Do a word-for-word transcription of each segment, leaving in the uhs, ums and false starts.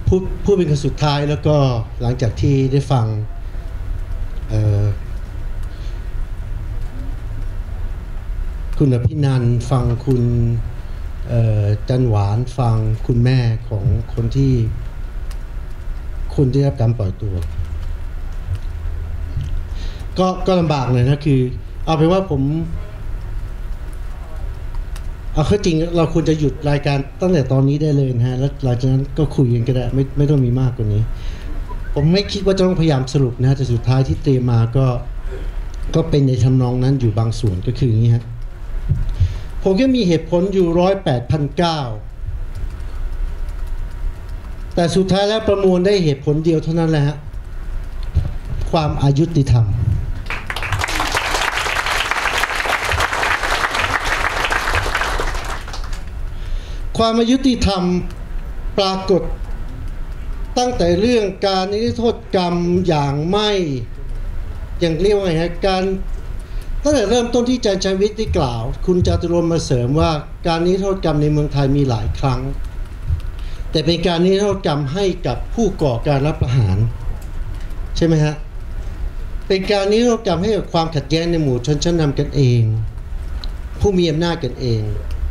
พูดพูดเป็นครั้งสุดท้ายแล้วก็หลังจากที่ได้ฟังคุณอภินันท์ฟังคุณจันหวานฟังคุณแม่ของคนที่คุณได้รับการปล่อยตัวก็ก็ลำบากเลยนะคือเอาเป็นว่าผมเอาเข้าจริงเราควรจะหยุดรายการตั้งแต่ตอนนี้ได้เลยนะฮะแล้วหลังจากนั้นก็คุยกันก็ได้ไม่ไม่ต้องมีมากกว่านี้ผมไม่คิดว่าจะต้องพยายามสรุปนะฮะแต่สุดท้ายที่เตรียมมาก็ก็เป็นในทำนองนั้นอยู่บางส่วนก็คืออย่างนี้ฮะผมก็มีเหตุผลอยู่ร้อยแปดพันเก้าแต่สุดท้ายแล้วประมวลได้เหตุผลเดียวเท่านั้นแหละฮะความอายุติธรรมความอายุติธรรมปรากฏตั้งแต่เรื่องการนิรโทษกรรมอย่างไม่อย่างเรียกว่าไงฮะการตั้งแต่เริ่มต้นที่อาจารย์ชัยวิทย์ได้กล่าวคุณจตุรนต์มาเสริมว่าการนิรโทษกรรมในเมืองไทยมีหลายครั้งแต่เป็นการนิรโทษกรรมให้กับผู้ก่อการรัฐประหารใช่ไหมฮะเป็นการนิรโทษกรรมให้กับความขัดแย้งในหมู่ชนชั้นนำกันเองผู้มีอำนาจกันเอง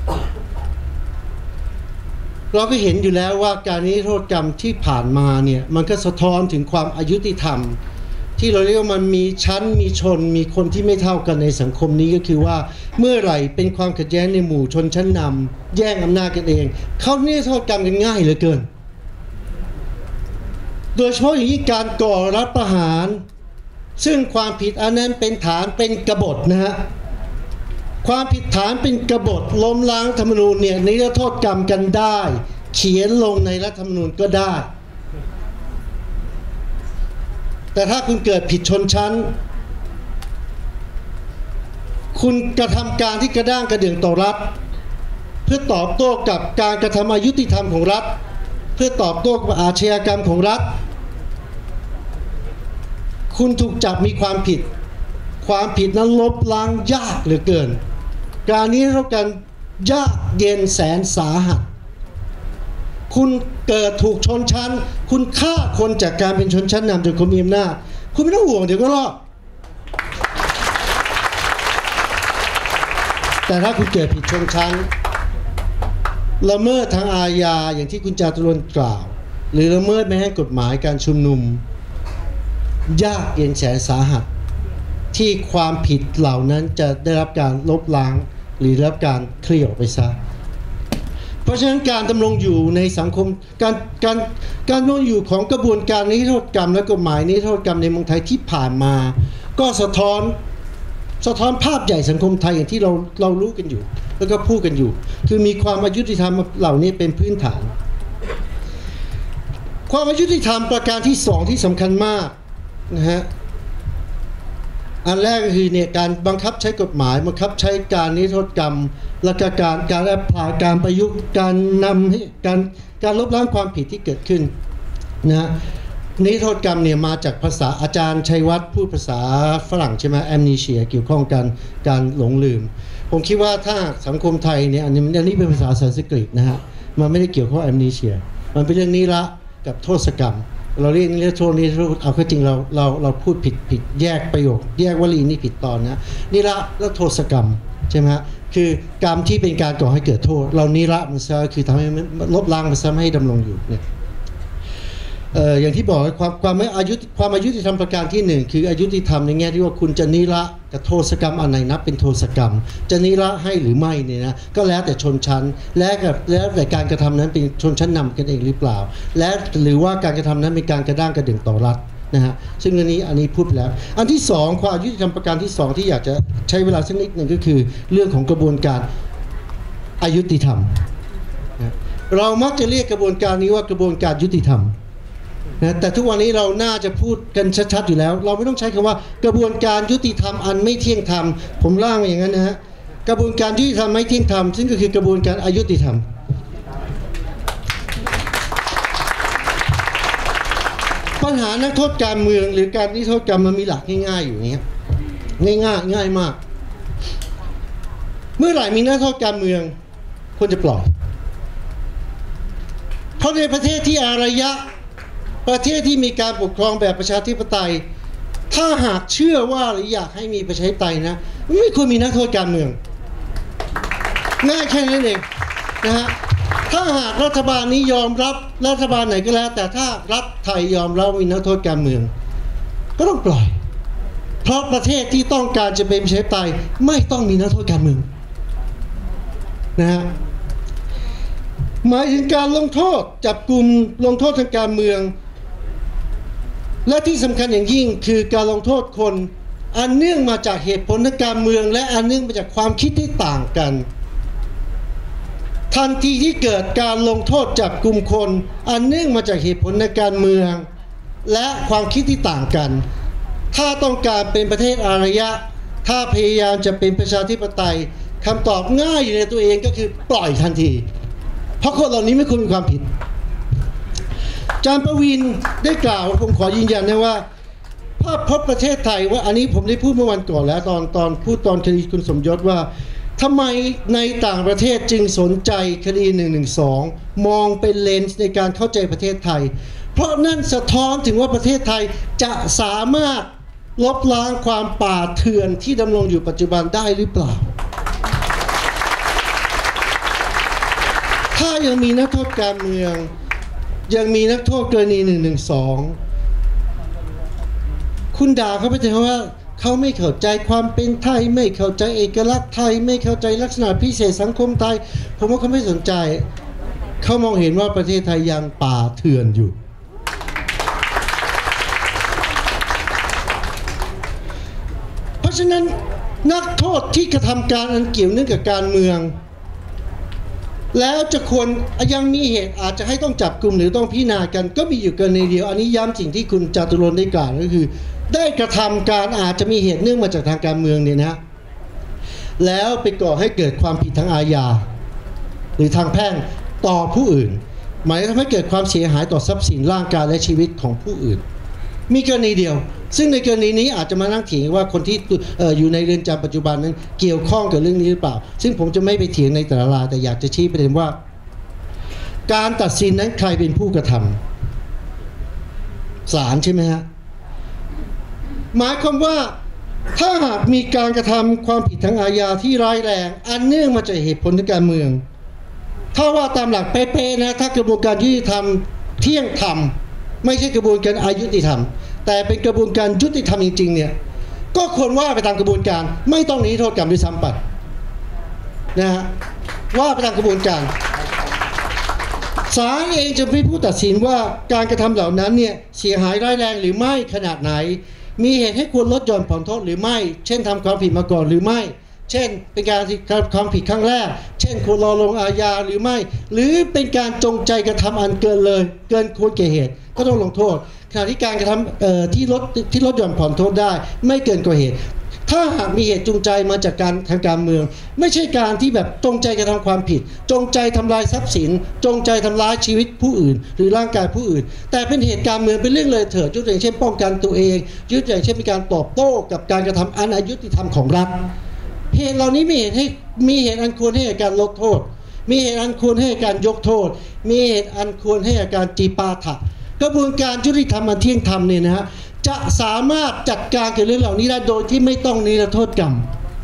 เราก็เห็นอยู่แล้วว่าการนิรโทษกรรมที่ผ่านมาเนี่ยมันก็สะท้อนถึงความอายุติธรรมที่เราเรียกว่ามันมีชั้นมีชนมีคนที่ไม่เท่ากันในสังคมนี้ก็คือว่าเมื่อไหร่เป็นความขัดแย้งในหมู่ชนชั้นนำแย่งอำนาจกันเองเขานิรโทษกรรมกันง่ายเหลือเกินโดยเฉพาะอย่างยิ่งการก่อรัฐประหารซึ่งความผิดอันนั้นเป็นฐานเป็นกบฏนะฮะความผิดฐานเป็นกบฏล้มล้างรัฐธรรมนูญเนี่ยนิรโทษกรรมกันได้เขียนลงในรัฐธรรมนูญก็ได้แต่ถ้าคุณเกิดผิดชนชั้นคุณกระทำการที่กระด้างกระเดื่องต่อรัฐเพื่อตอบโต้กับการกระทำอายุติธรรมของรัฐเพื่อตอบโต้กับอาชญากรรมของรัฐคุณถูกจับมีความผิดความผิดนั้นลบล้างยากเหลือเกินการนี้เรากันยากเย็นแสนสาหัสคุณเกิดถูกชนชั้นคุณฆ่าคนจากการเป็นชนชั้นนำจนคุณมีอำนาจคุณไม่ต้องห่วงเดี๋ยวก็รอดแต่ถ้าคุณเกิดผิดชนชั้นละเมิดทางอาญาอย่างที่คุณจาตุรนต์กล่าวหรือละเมิดไม่ให้กฎหมายการชุมนุมยากเย็นแสนสาหัสที่ความผิดเหล่านั้นจะได้รับการลบล้างหรือได้รับการเคลียร์ออกไปซะเพราะฉะนั้นการดำรงอยู่ในสังคมการการการดำรงอยู่ของกระบวนการนิรโทษกรรมและกฎหมายนิรโทษกรรมในเมืองไทยที่ผ่านมาก็สะท้อนสะท้อนภาพใหญ่สังคมไทยอย่างที่เราเรารู้กันอยู่แล้วก็พูดกันอยู่คือมีความอายุติธรรมเหล่านี้เป็นพื้นฐานความอายุติธรรมประการที่สองที่สำคัญมากนะฮะอันแรกก็คือเนี่ยการบังคับใช้กฎหมายบังคับใช้การนิรโทษกรรมและการการแอพพลายการประยุกต์การนำให้การการลบล้างความผิดที่เกิดขึ้นนะนิรโทษกรรมเนี่ยมาจากภาษาอาจารย์ชัยวัฒน์พูดภาษาฝรั่งใช่ไหมแอมนีเชียเกี่ยวข้องกันการหลงลืมผมคิดว่าถ้าสังคมไทยเนี่ยอันนี้อันนี้เป็นภาษาสันสกฤตนะฮะมันไม่ได้เกี่ยวข้องแอมนีเชียมันเป็นเรื่องนิระกับโทษกรรมเราเรียกนิรโทษนิรโทษเอาเข้าจริงเราเราเราพูดผิดผิดแยกประโยคแยกวลีนี่ผิดตอนนะนิระและโทษกรรมใช่ไหมฮะคือกรรมที่เป็นการก่อให้เกิดโทษเรานิระมันซะคือทำให้ลบล้างมันซะไม่ให้ดำรงอยู่เนี่ยเอ่ออย่างที่บอกความความไม่อายุความอายุติธรรมประการที่หนึ่งคืออายุติธรรมในแง่ที่ว่าคุณจะนิระกับโทษกรรมอันไหนนับเป็นโทษกรรมจะนิระให้หรือไม่เนี่ยนะก็แล้วแต่ชนชั้นและกับแล้วแต่การกระทำนั้นเป็นชนชั้นนำกันเองหรือเปล่าและหรือว่าการกระทำนั้นเป็นการกระด้างกระเดื่องต่อรัฐนะฮะซึ่งอันนี้อันนี้พูดแล้วอันที่สองความอายุติธรรมประการที่สองที่อยากจะใช้เวลาสักนิดหนึ่งก็คือเรื่องของกระบวนการอายุติธรรมนะเรามักจะเรียกกระบวนการนี้ว่ากระบวนการยุติธรรมนะแต่ทุกวันนี้เราน่าจะพูดกันชัดๆอยู่แล้วเราไม่ต้องใช้คำว่ากระบวนการยุติธรรมอันไม่เที่ยงธรรมผมร่างมาอย่างนั้นนะฮะกระบวนการยุติธรรมไม่เที่ยงธรรมซึ่งก็คือกระบวนการอายุติธรรมปัญหานักโทษการเมืองหรือการนิรโทษกรรมมันมีหลักง่ายๆอยู่อย่างเงี้ยง่ายๆง่ายมากเมื่อไหร่มีนักโทษการเมืองควรจะปล่อยเพราะในประเทศที่อารยะประเทศที่มีการปกครองแบบประชาธิปไตยถ้าหากเชื่อว่าหรืออยากให้มีประชาธิปไตยนะไม่ควรมีนักโทษการเมืองง่ายแค่นั้นเองนะฮะถ้าหากรัฐบาลนี้ยอมรับรัฐบาลไหนก็แล้วแต่ถ้ารัฐไทยยอมรับมีนักโทษการเมืองก็ต้องปล่อยเพราะประเทศที่ต้องการจะเป็นประชาธิปไตยไม่ต้องมีนักโทษการเมืองนะฮะหมายถึงการลงโทษจับกลุ่มลงโทษทางการเมืองและที่สำคัญอย่างยิ่งคือการลงโทษคนอันเนื่องมาจากเหตุผลทางการเมืองและอันเนื่องมาจากความคิดที่ต่างกันทันทีที่เกิดการลงโทษจับกลุ่มคนอันเนื่องมาจากเหตุผลทางการเมืองและความคิดที่ต่างกันถ้าต้องการเป็นประเทศอารยะถ้าพยายามจะเป็นประชาธิปไตยคำตอบง่ายอยู่ในตัวเองก็คือปล่อยทันทีเพราะคนเหล่านี้ไม่ควรมีความผิดอาจารย์ประวินได้กล่าวผมขอยืนยันนะว่าภาพพจน์ประเทศไทยว่าอันนี้ผมได้พูดเมื่อวันก่อนแล้วตอนตอนพูดตอนคดีคุณสมยศว่าทำไมในต่างประเทศจึงสนใจคดีหนึ่งหนึ่งสองมองเป็นเลนส์ในการเข้าใจประเทศไทยเพราะนั่นสะท้อนถึงว่าประเทศไทยจะสามารถลบล้างความป่าเถื่อนที่ดำรงอยู่ปัจจุบันได้หรือเปล่าถ้ายังมีนักโทษการเมืองยังมีนักโทษกรณีหนึ่งหนึ่งสองคุณด่าเขาไปถึงว่าเขาไม่เข้าใจความเป็นไทยไม่เข้าใจเอกลักษณ์ไทยไม่เข้าใจลักษณะพิเศษสังคมไทยผมว่าเขาไม่สนใจเขามองเห็นว่าประเทศไทยยังป่าเถื่อนอยู่เพราะฉะนั้นนักโทษที่กระทำการอันเกี่ยวเนื่องกับการเมืองแล้วจะควรยังมีเหตุอาจจะให้ต้องจับกลุ่มหรือต้องพิจารณากันก็มีอยู่กรณีเดียวอันนี้ย้ำสิ่งที่คุณจตุรนต์ได้กล่าวก็คือได้กระทำการอาจจะมีเหตุเนื่องมาจากทางการเมืองเนี่ยนะแล้วไปก่อให้เกิดความผิดทางอาญาหรือทางแพ่งต่อผู้อื่นหมายถึงทำให้เกิดความเสียหายต่อทรัพย์สินร่างกายและชีวิตของผู้อื่นมีกรณีเดียวซึ่งในกรณีนี้อาจจะมานั่งเถียงว่าคนที่ อ, ออยู่ในเรือนจำปัจจุบันนั้นเกี่ยวข้องกับเรื่องนี้หรือเปล่าซึ่งผมจะไม่ไปเถียงในแต่ละรายแต่อยากจะชี้ประเด็นว่าการตัดสินนั้นใครเป็นผู้กระทำศาลใช่ไหมฮะหมายความว่าถ้าหากมีการกระทำความผิดทางอาญาที่ร้ายแรงอันเนื่องมาจากเหตุผลทางการเมืองถ้าว่าตามหลักเป๊ะๆนะถ้ากระบวนการยุติธรรมเที่ยงธรรมไม่ใช่กระบวนการอายุติธรรมแต่เป็นกระบวนการยุติธรรมจริงๆเนี่ยก็ควรว่าไปตามกระบวนการไม่ต้องหนีโทษกรรมด้วยซ้ำไปนะฮะว่าไปตามกระบวนการศาลเองจะเป็นผู้ตัดสินว่าการกระทำเหล่านั้นเนี่ยเสียหายร้ายแรงหรือไม่ขนาดไหนมีเหตุให้ควรลดหย่อนผ่อนโทษหรือไม่เช่นทำความผิดมาก่อนหรือไม่เช่นเป็นการความผิดครั้งแรกเช่นควรรอลงอาญาหรือไม่หรือเป็นการจงใจกระทำอันเกินเลยเกินควรแก่เหตุก็ต้องลงโทษขณะที่การกระทำที่ลดที่ลดหย่อนผ่อนโทษได้ไม่เกินกว่าเหตุถ้าหากมีเหตุจูงใจมาจากการทางการเมืองไม่ใช่การที่แบบจงใจกระทำความผิดจงใจทำลายทรัพย์สินจงใจทำร้ายชีวิตผู้อื่นหรือร่างกายผู้อื่นแต่เป็นเหตุการเมืองเป็นเรื่องเลยเถิดยกตัวอย่างเช่นป้องกันตัวเองยกตัวอย่างเช่นมีการตอบโต้กับการกระทำอันอายุติธรรมของรัฐเหตุเหล่านี้มีเหตุให้มีเหตุอันควรให้การลดโทษมีเหตุอันควรให้การยกโทษมีเหตุอันควรให้การจีปาถะกระบวนการยุติธรรมอันเที่ยงธรรมเนี่ยนะฮะจะสามารถจัดการกับเรื่องเหล่านี้ได้โดยที่ไม่ต้องนิรโทษกรรม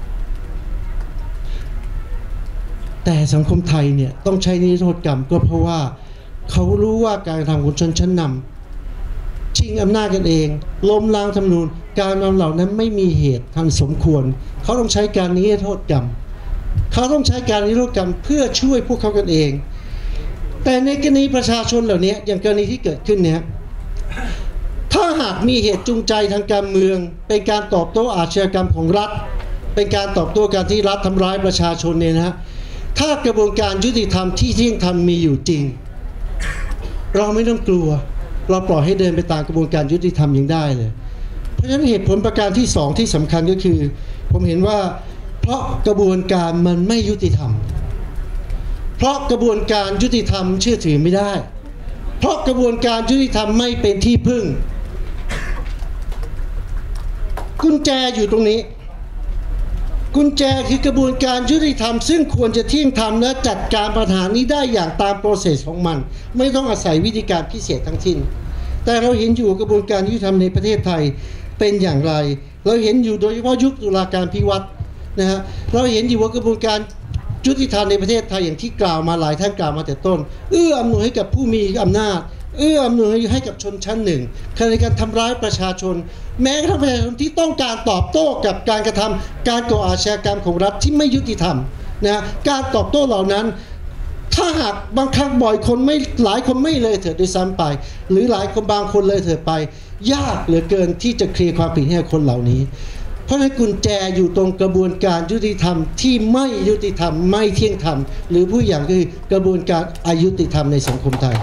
แต่สังคมไทยเนี่ยต้องใช้นิรโทษกรรมก็เพราะว่าเขารู้ว่าการกระทำของชนชั้นนำชิงอำนาจกันเองล้มล้างธรรมนูญการนำเหล่านั้นไม่มีเหตุทันสมควรเขาต้องใช้การนิรโทษกรรมเขาต้องใช้การนิรโทษกรรมเพื่อช่วยพวกเขากันเองแต่ในกรณีประชาชนเหล่านี้อย่างกรณีที่เกิดขึ้นเนี่ยถ้าหากมีเหตุจูงใจทางการเมืองเป็นการตอบโต้อาชญากรรมของรัฐเป็นการตอบโต้การที่รัฐทำร้ายประชาชนเนี่ยนะฮะถ้ากระบวนการยุติธรรมที่เที่ยงธรรมมีอยู่จริงเราไม่ต้องกลัวเราปล่อยให้เดินไปตามกระบวนการยุติธรรมยังได้เลยเพราะฉะนั้นเหตุผลประการที่สองที่สำคัญก็คือผมเห็นว่าเพราะกระบวนการมันไม่ยุติธรรมเพราะกระบวนการยุติธรรมเชื่อถือไม่ได้เพราะกระบวนการยุติธรรมไม่เป็นที่พึ่งกุญแจอยู่ตรงนี้กุญแจคือกระบวนการยุติธรรมซึ่งควรจะเที่ยงธรรมและจัดการปัญหานี้ได้อย่างตามโปรเซสของมันไม่ต้องอาศัยวิธีการพิเศษทั้งสิ้นแต่เราเห็นอยู่กระบวนการยุติธรรมในประเทศไทยเป็นอย่างไรเราเห็นอยู่โดยเฉพาะยุคตุลาการพิวัตรนะฮะเราเห็นอยู่ว่ากระบวนการยุติธรรมในประเทศไทยอย่างที่กล่าวมาหลายท่านกล่าวมาแต่ต้นเอื้ออำนวยให้กับผู้มีอำนาจเอื้ออำนวยให้กับชนชั้นหนึ่งในการทำร้ายประชาชนแม้กระทั่งประชาชนที่ต้องการตอบโต้กับการกระทำการก่ออาชญากรรมของรัฐที่ไม่ยุติธรรมนะการตอบโต้เหล่านั้นถ้าหากบางครั้งบ่อยคนไม่หลายคนไม่เลยเถิดด้วยซ้ำไปหรือหลายคนบางคนเลยเถิดไปยากเหลือเกินที่จะเคลียร์ความผิดให้คนเหล่านี้เพราะฉะนั้นกุญแจอยู่ตรงกระบวนการยุติธรรมที่ไม่ยุติธรรมไม่เที่ยงธรรมหรือผู้อย่างก็คือกระบวนการอายุติธรรมในสังคมไทย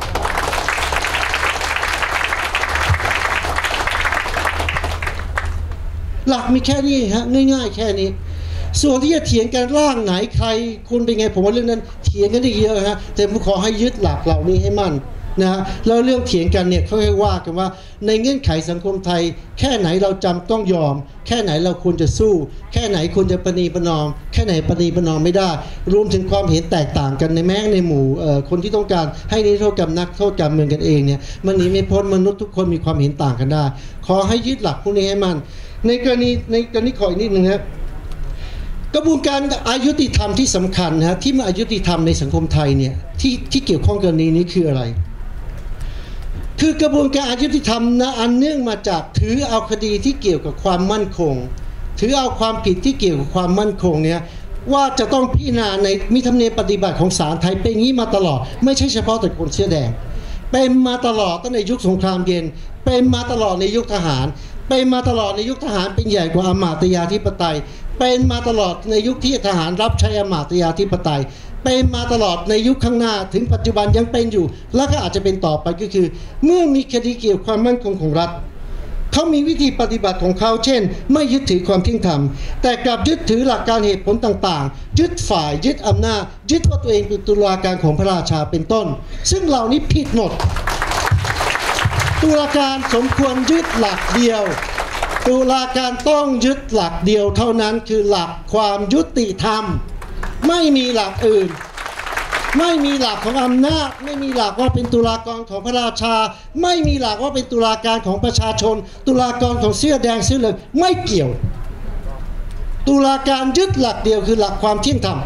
หลักมีแค่นี้ฮะง่ายๆแค่นี้ส่วนที่จะเถียงกันร่างไหนใครคุณเป็นไงผมว่าเรื่องนั้นเถียงกันได้เยอะฮะแต่ผมขอให้ยึดหลักเหล่านี้ให้มั่นนะฮะแล้วเรื่องเถียงกันเนี่ยเขาให้ว่ากันว่าในเงื่อนไขสังคมไทยแค่ไหนเราจำต้องยอมแค่ไหนเราควรจะสู้แค่ไหนควรจะประนีประนอมแค่ไหนประนีประนอมไม่ได้รวมถึงความเห็นแตกต่างกันในแม้ในหมู่คนที่ต้องการให้นิรโทษกรรมนักโทษการเมืองกันเองเนี่ยมันหนีไม่พ้นมนุษย์ทุกคนมีความเห็นต่างกันได้ขอให้ยึดหลักพวกนี้ให้มั่นในกรณีในกรณีขออีกนิดนึงครับกระบวนการอายุติธรรมที่สำคัญนะที่มาอายุติธรรมในสังคมไทยเนี่ยที่ที่เกี่ยวข้องกับนี้นี้คืออะไรคือกระบวนการอายุติธรรมนะอันเนื่องมาจากถือเอาคดีที่เกี่ยวกับความมั่นคงถือเอาความผิดที่เกี่ยวกับความมั่นคงเนี่ยว่าจะต้องพิจารณาในมีธรรมเนียมปฏิบัติของศาลไทยเป็นงี้มาตลอดไม่ใช่เฉพาะแต่คนเสื้อแดงเป็นมาตลอดตั้งแต่ยุคสงครามเย็นเป็นมาตลอดในยุคทหารเป็นมาตลอดในยุคทหารเป็นใหญ่กว่าอมาตยาธิปไตยเป็นมาตลอดในยุคที่ทหารรับใช้อมาตยาธิปไตยเป็นมาตลอดในยุคข้างหน้าถึงปัจจุบันยังเป็นอยู่และก็อาจจะเป็นต่อไปก็คือเมื่อมีคดีเกี่ยวกับความมั่นคงของรัฐเขามีวิธีปฏิบัติของเขาเช่นไม่ยึดถือความเที่ยงธรรมแต่กลับยึดถือหลักการเหตุผลต่างๆยึดฝ่ายยึดอำนาจยึดว่าตัวเองเป็นตุลาการของพระราชาเป็นต้นซึ่งเหล่านี้ผิดหมดตุลาการสมควรยึดหลักเดียวตุลาการต้องยึดหลักเดียวเท่านั้นคือหลักความยุติธรรมไม่มีหลักอื่นไม่มีหลักของอำนาจไม่มีหลักว่าเป็นตุลาการของพระราชาไม่มีหลักว่าเป็นตุลาการของประชาชนตุลาการของเสื้อแดงเสื้อเหลืองไม่เกี่ยวตุลาการยึดหลักเดียวคือหลักความเที่ยงธรรม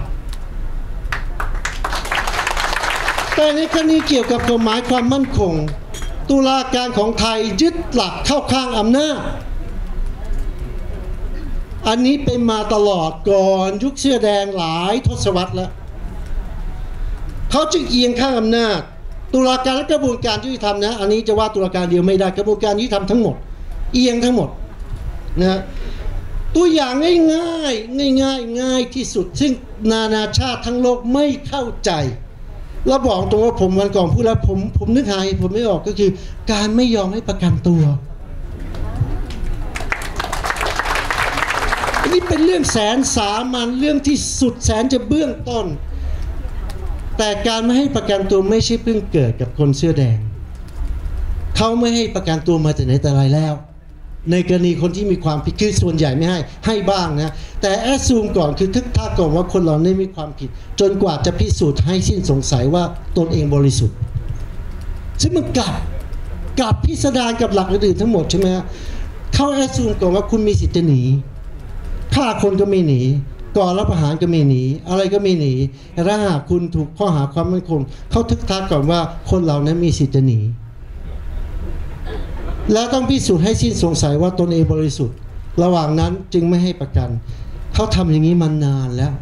แต่ในกรณีเกี่ยวกับกฎหมายความมั่นคงตุลาการของไทยยึดหลักเข้าข้างอำนาจอันนี้เป็นมาตลอดก่อนยุคเสื้อแดงหลายทศวรรษแล้วเขาจึงเอียงข้างอำนาจตุลาการและกระบวนการยุติธรรมนะอันนี้จะว่าตุลาการเดียวไม่ได้กระบวนการยุติธรรมทั้งหมดเอียงทั้งหมดนะตัวอย่างง่ายๆง่ายๆง่ายที่สุดซึ่งนานาชาติทั้งโลกไม่เข้าใจแล้วบอกตรงว่าผมวันก่อนพูดแล้วผมผมนึกหาผมไม่ออกก็คือการไม่ยอมให้ประกันตัวอันนี้เป็นเรื่องแสนสามัญเรื่องที่สุดแสนจะเบื้องต้นแต่การไม่ให้ประกันตัวไม่ใช่เพิ่งเกิดกับคนเสื้อแดงเขาไม่ให้ประกันตัวมาแต่ไหนแต่ไรแล้วในกรณีคนที่มีความผิดคือส่วนใหญ่ไม่ให้ให้บ้างนะแต่แอดซูมก่อนคือทึกทักก่อนว่าคนเราไม่มีความผิดจนกว่าจะพิสูจน์ให้สิ้นสงสัยว่าตนเองบริสุทธิ์ซึ่งมันกลับกลับพิสดารกับหลักอื่นทั้งหมดใช่ไหมฮะเขาแอดซูมก่อนว่าคุณมีสิทธิ์จะหนีฆ่าคนก็ไม่หนีก่อรัฐประหารก็ไม่หนีอะไรก็ไม่หนีถ้าหากคุณถูกข้อหาความมั่นคงเขาทึกทักก่อนว่าคนเรานั้นมีสิทธิ์จะหนีแล้วต้องพิสูจน์ให้สิ้นสงสัยว่าตนเองบริสุทธิ์ระหว่างนั้นจึงไม่ให้ประกันเขาทำอย่างนี้มานานแล้ว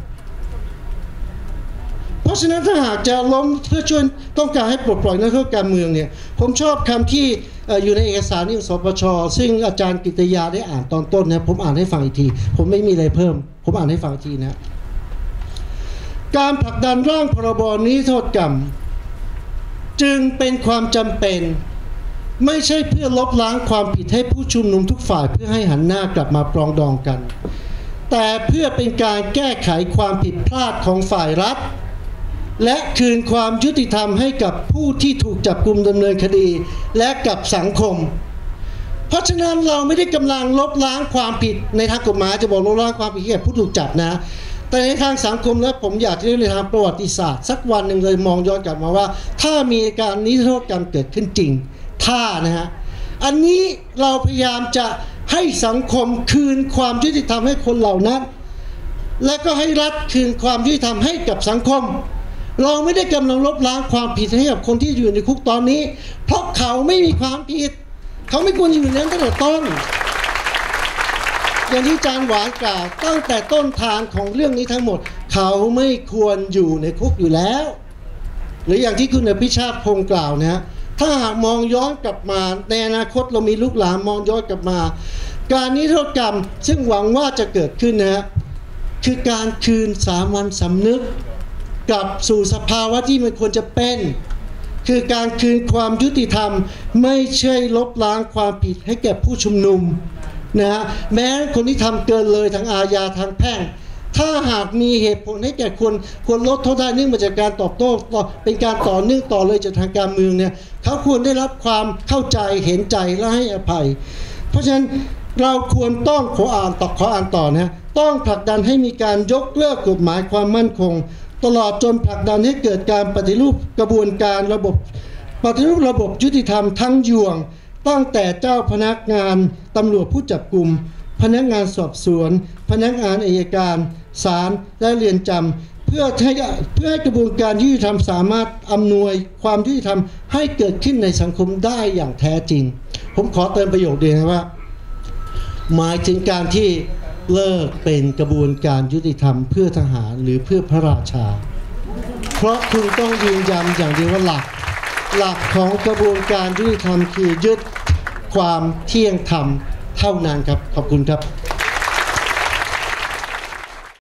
เพราะฉะนั้นถ้าหากจะล้มเพื่อช่วยต้องการให้ปลดปล่อยนักโทษการเมืองเนี่ยผมชอบคำที่อยู่ในเอกสารของสปช.ซึ่งอาจารย์กิตยาได้อ่านตอนต้นนะผมอ่านให้ฟังอีกทีผมไม่มีอะไรเพิ่มผมอ่านให้ฟังอีกทีนะการผลักดันร่างพรบนิรโทษกรรมจึงเป็นความจำเป็นไม่ใช่เพื่อลบล้างความผิดให้ผู้ชุมนุมทุกฝ่ายเพื่อให้หันหน้ากลับมาปรองดองกันแต่เพื่อเป็นการแก้ไขความผิดพลาดของฝ่ายรัฐและคืนความยุติธรรมให้กับผู้ที่ถูกจับกุมดำเนินคดีและกับสังคมเพราะฉะนั้นเราไม่ได้กำลังลบล้างความผิดในทางกฎหมายจะบอกลบล้างความผิดแก่ผู้ถูกจับนะแต่ในทางสังคมแล้วผมอยากจะเรียนในทางประวัติศาสตร์สักวันหนึ่งเลยมองย้อนกลับมาว่าถ้ามีการนิรโทษกรรมเกิดขึ้นจริงถ้านะฮะอันนี้เราพยายามจะให้สังคมคืนความยุติธรรมให้คนเหล่านั้นและก็ให้รัฐคืนความยุติธรรมให้กับสังคมเราไม่ได้กำลังลบล้างความผิดให้กับคนที่อยู่ในคุกตอนนี้เพราะเขาไม่มีความผิดเขาไม่ควรอยู่ในนั้นตั้งแต่ต้นอย่างที่อาจารย์หวานกล่าวตั้งแต่ต้นทางของเรื่องนี้ทั้งหมดเขาไม่ควรอยู่ในคุกอยู่แล้วหรืออย่างที่คุณอภิชาติพงศ์กล่าวนะฮะถ้าหากมองย้อนกลับมาในอนาคตเรามีลูกหลานมองย้อนกลับมาการนิรโทษกรรมซึ่งหวังว่าจะเกิดขึ้นนะฮะคือการคืนสามัญสำนึกกลับสู่สภาวะที่มันควรจะเป็นคือการคืนความยุติธรรมไม่ใช่ลบล้างความผิดให้แก่ผู้ชุมนุมนะฮะแม้คนที่ทำเกินเลยทางอาญาทางแพ่งถ้าหากมีเหตุผลให้แก่คนควรลดโทษได้เนื่องมาจากการตอบโต้เป็นการต่อเนื่องต่อเลยจากทางการเมืองเนี่ยเขาควรได้รับความเข้าใจเห็นใจและให้อภัยเพราะฉะนั้นเราควรต้องขออ่านต่อขออ่านต่อนะต้องผลักดันให้มีการยกเลิกกฎหมายความมั่นคงตลอดจนผลักดันให้เกิดการปฏิรูปกระบวนการระบบปฏิรูประบบยุติธรรมทั้งยวงตั้งแต่เจ้าพนักงานตำรวจผู้จับกุมพนักงานสอบสวนพนักงานอัยการศาลและเรือนจำเพื่อให้เพื่อให้กระบวนการยุติธรรมสามารถอำนวยความยุติธรรมให้เกิดขึ้นในสังคมได้อย่างแท้จริงผมขอเติมประโยคเดียวนะว่าหมายถึงการที่เลิกเป็นกระบวนการยุติธรรมเพื่อทหารหรือเพื่อพระราชาเพราะคุณต้องยืนยันอย่างเดียวว่าหลักหลักของกระบวนการยุติธรรมคือยึดความเที่ยงธรรมเท่านั้นครับขอบคุณครับ